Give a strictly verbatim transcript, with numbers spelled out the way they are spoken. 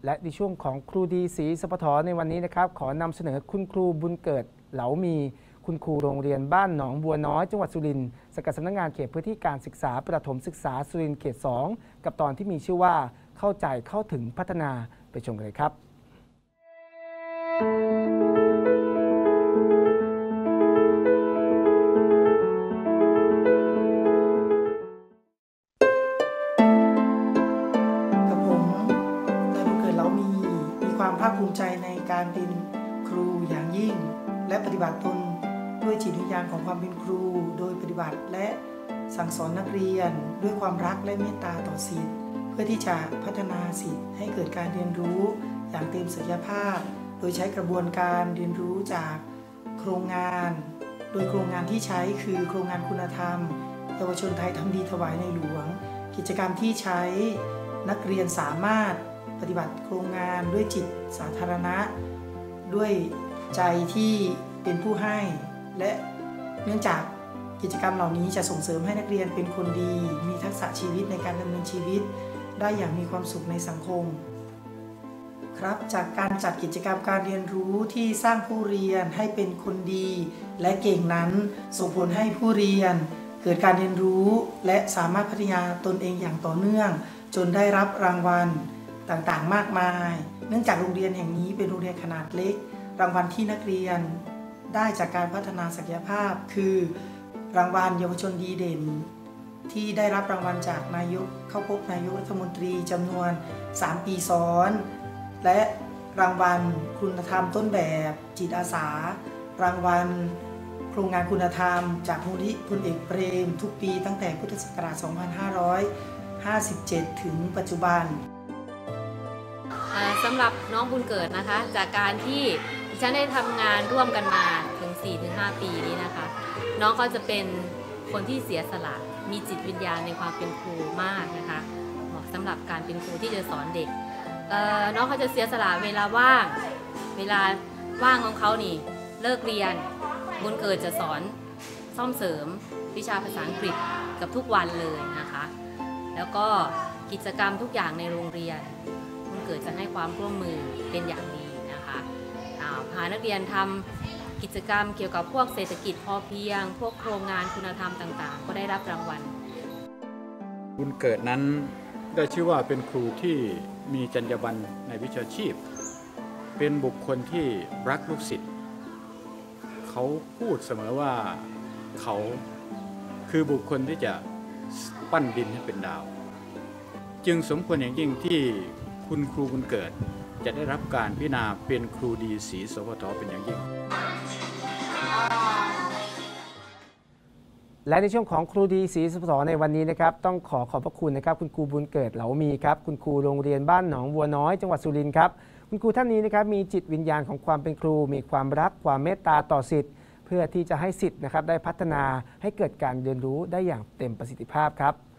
และในช่วงของครูดีศรีสปทในวันนี้นะครับขอนำเสนอคุณครูบุญเกิดเหลามีคุณครูโรงเรียนบ้านหนองบัวน้อยจังหวัดสุรินทร์สังกัดสำนักงานเขตพื้นที่การศึกษาประถมศึกษาสุรินทร์เขตสองกับตอนที่มีชื่อว่าเข้าใจเข้าถึงพัฒนาไปชมกันเลยครับความภาคภูมิใจในการเป็นครูอย่างยิ่งและปฏิบัติตนด้วยจิตวิญญาณของความเป็นครูโดยปฏิบัติและสั่งสอนนักเรียนด้วยความรักและเมตตาต่อศิษย์เพื่อที่จะพัฒนาศิษย์ให้เกิดการเรียนรู้อย่างเต็มศักยภาพโดยใช้กระบวนการเรียนรู้จากโครงงานโดยโครงงานที่ใช้คือโครงงานคุณธรรมเยาวชนไทยทำดีถวายในหลวงกิจกรรมที่ใช้นักเรียนสามารถปฏิบัติโครงงานด้วยจิตสาธารณะด้วยใจที่เป็นผู้ให้และเนื่องจากกิจกรรมเหล่านี้จะส่งเสริมให้นักเรียนเป็นคนดีมีทักษะชีวิตในการดำเนินชีวิตได้อย่างมีความสุขในสังคมครับจากการจัดกิจกรรมการเรียนรู้ที่สร้างผู้เรียนให้เป็นคนดีและเก่งนั้นส่งผลให้ผู้เรียนเกิดการเรียนรู้และสามารถพัฒนาตนเองอย่างต่อเนื่องจนได้รับรางวัลต่างๆมากมายเนื่องจากโรงเรียนแห่งนี้เป็นโรงเรียนขนาดเล็กรางวัลที่นักเรียนได้จากการพัฒนาศักยภาพคือรางวัลเยาวชนดีเด่นที่ได้รับรางวัลจากนายกเข้าพบนายกรัฐมนตรีจำนวนสามปีซ้อนและรางวัลคุณธรรมต้นแบบจิตอาสารางวัลโครงงานคุณธรรมจากมูลนิธิพลเอกเปรมทุกปีตั้งแต่พุทธศักราชสองพันห้าร้อยห้าสิบเจ็ดถึงปัจจุบันสำหรับน้องบุญเกิดนะคะจากการที่ฉันได้ทำงานร่วมกันมาถึง สี่ถึงห้า ปีนี้นะคะน้องก็จะเป็นคนที่เสียสละมีจิตวิญญาณในความเป็นครูมากนะคะเหมาะสำหรับการเป็นครูที่จะสอนเด็กน้องเขาจะเสียสละเวลาว่างเวลาว่างของเขานี่เลิกเรียนบุญเกิดจะสอนซ่อมเสริมวิชาภาษาอังกฤษกับทุกวันเลยนะคะแล้วก็กิจกรรมทุกอย่างในโรงเรียนเกิดจะให้ความร่วมมือเป็นอย่างดีนะคะพานักเรียนทำกิจกรรมเกี่ยวกับพวกเศรษฐกิจพอเพียงพวกโครงงานคุณธรรมต่างๆก็ได้รับรางวัลบุญเกิดนั้นได้ชื่อว่าเป็นครูที่มีจรรยาบรรณในวิชาชีพเป็นบุคคลที่รักลูกศิษย์เขาพูดเสมอว่าเขาคือบุคคลที่จะปั้นดินให้เป็นดาวจึงสมควรอย่างยิ่งที่คุณครูบุญเกิดจะได้รับการพิจารณาเป็นครูดีศรีสปทเป็นอย่างยิ่งและในช่วงของครูดีศรีสปทในวันนี้นะครับต้องขอขอบพระคุณนะครับคุณครูบุญเกิดเหลามีครับคุณครูโรงเรียนบ้านหนองบัวน้อยจังหวัดสุรินทร์ครับคุณครูท่านนี้นะครับมีจิตวิญญาณของความเป็นครูมีความรักความเมตตาต่อศิษย์เพื่อที่จะให้ศิษย์นะครับได้พัฒนาให้เกิดการเรียนรู้ได้อย่างเต็มประสิทธิภาพครับ